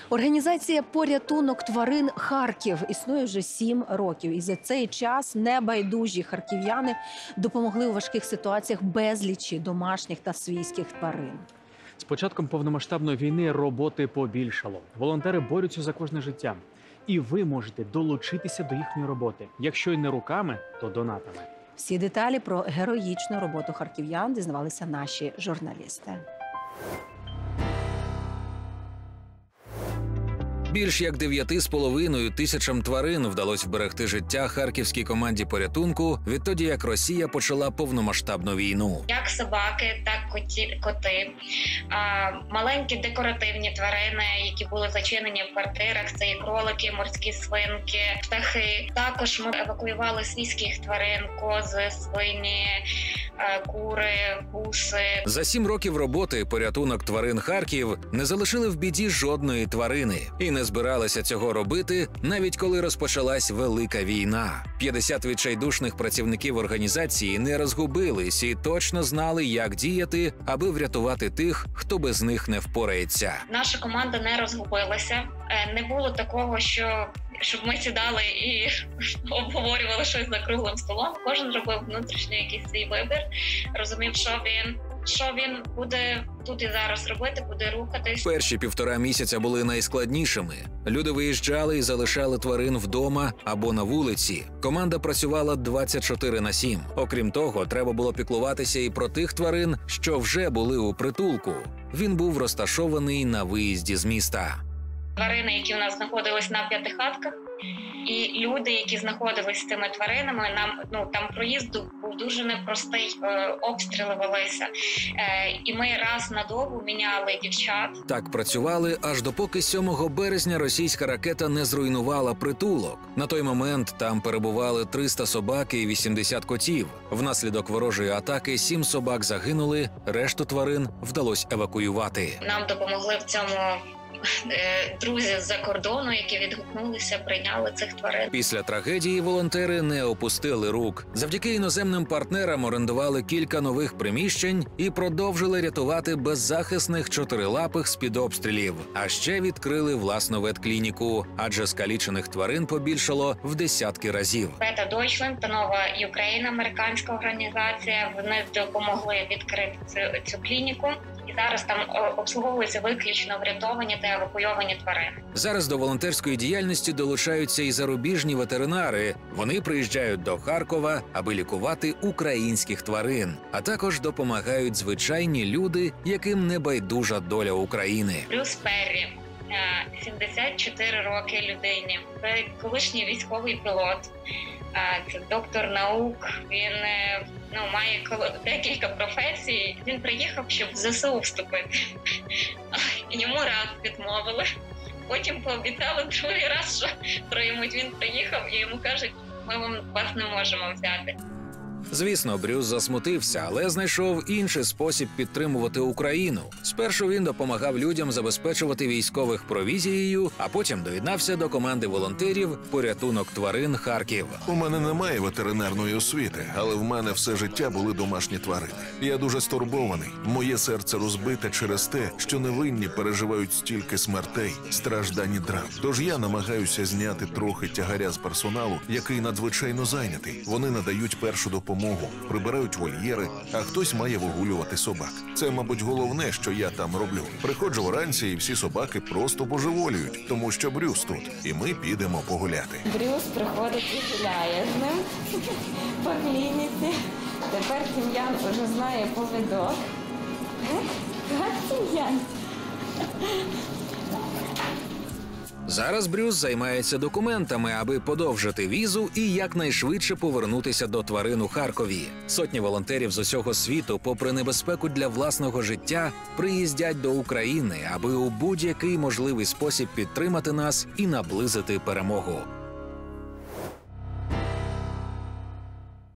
Організація «Порятунок тварин Харків» існує вже 7 років. І за цей час небайдужі харків'яни допомогли у важких ситуаціях безлічі домашніх та свійських тварин. З початком повномасштабної війни роботи побільшало. Волонтери борються за кожне життя. І ви можете долучитися до їхньої роботи. Якщо й не руками, то донатами. Всі деталі про героїчну роботу харків'ян дізнавалися наші журналісти. Більш як 9,5 тисячам тварин вдалося вберегти життя харківській команді порятунку відтоді, як Росія почала повномасштабну війну. Як собаки, так коти, маленькі декоративні тварини, які були зачинені в квартирах, це і кролики, морські свинки, птахи. Також ми евакуювали свійських тварин, кози, свині, кури, гуси. За 7 років роботи порятунок тварин Харків не залишили в біді жодної тварини. І не збиралися цього робити, навіть коли розпочалась велика війна. 50 відчайдушних працівників організації не розгубились і точно знали, як діяти, аби врятувати тих, хто без них не впорається. Наша команда не розгубилася. Не було такого, щоб ми сідали і обговорювали щось за круглим столом. Кожен робив внутрішній якийсь свій вибір, розумів, що він буде тут і зараз робити, буде рухатись. Перші 1,5 місяця були найскладнішими. Люди виїжджали і залишали тварин вдома або на вулиці. Команда працювала 24/7. Окрім того, треба було піклуватися і про тих тварин, що вже були у притулку. Він був розташований на виїзді з міста. Тварини, які у нас знаходились на п'ятихатках, і люди, які знаходились з цими тваринами, там проїзд був дуже непростий, обстріли велися. І ми раз на добу міняли дівчат. Так працювали, аж допоки 7 березня російська ракета не зруйнувала притулок. На той момент там перебували 300 собак і 80 котів. Внаслідок ворожої атаки 7 собак загинули, решту тварин вдалося евакуювати. Нам допомогли в цьому друзі з-за кордону, які відгукнулися, прийняли цих тварин. Після трагедії волонтери не опустили рук. Завдяки іноземним партнерам орендували кілька нових приміщень і продовжили рятувати беззахисних чотирилапих з-під обстрілів. А ще відкрили власну ветклініку, адже скалічених тварин побільшало в десятки разів. Beta Deutschland та Нова Україна, американська організація, вони допомогли відкрити цю клініку. І зараз там обслуговуються виключно врятовані та евакуйовані тварини. Зараз до волонтерської діяльності долучаються і зарубіжні ветеринари. Вони приїжджають до Харкова, аби лікувати українських тварин. А також допомагають звичайні люди, яким не байдужа доля України. Брюс Перрі, 74 роки людині. Це колишній військовий пілот. Це доктор наук, він має декілька професій. Він приїхав, щоб в ЗСУ вступити. Йому раз відмовили, потім пообіцяли другий раз, що приймуть. Він приїхав і йому кажуть, ми вас не можемо взяти. Звісно, Брюс засмутився, але знайшов інший спосіб підтримувати Україну. Спершу він допомагав людям забезпечувати військових провізією, а потім доєднався до команди волонтерів «Порятунок тварин Харків». У мене немає ветеринарної освіти, але в мене все життя були домашні тварини. Я дуже стурбований. Моє серце розбите через те, що невинні переживають стільки смертей, страждань і драм. Тож я намагаюся зняти трохи тягаря з персоналу, який надзвичайно зайнятий. Вони надають першу допомогу, прибирають вольєри, а хтось має вигулювати собак. Це, мабуть, головне, що я там роблю. Приходжу вранці, і всі собаки просто божеволюють, тому що Брюс тут, і ми підемо погуляти. Брюс приходить і гуляє з ним по клініці. Тепер Тім'ян уже знає повідок. Так, Тім'ян? Зараз Брюс займається документами, аби подовжити візу і якнайшвидше повернутися до тварин у Харкові. Сотні волонтерів з усього світу, попри небезпеку для власного життя, приїздять до України, аби у будь-який можливий спосіб підтримати нас і наблизити перемогу.